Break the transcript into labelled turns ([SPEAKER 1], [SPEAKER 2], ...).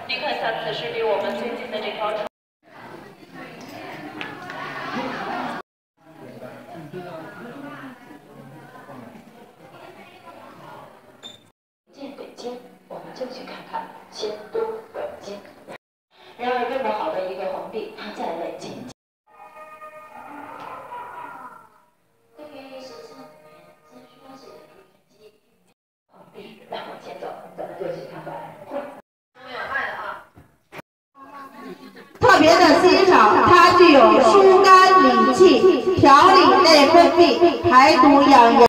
[SPEAKER 1] 您看一下，此时离我们最近的这条船。进北京，我们就去看看迁都北京。然而，这么好的一个皇帝，他在位仅。 来，往前走，咱们就去看看画。有爱啊！
[SPEAKER 2] 特别的欣赏，它具有疏肝理气、调理内分泌、排毒养颜。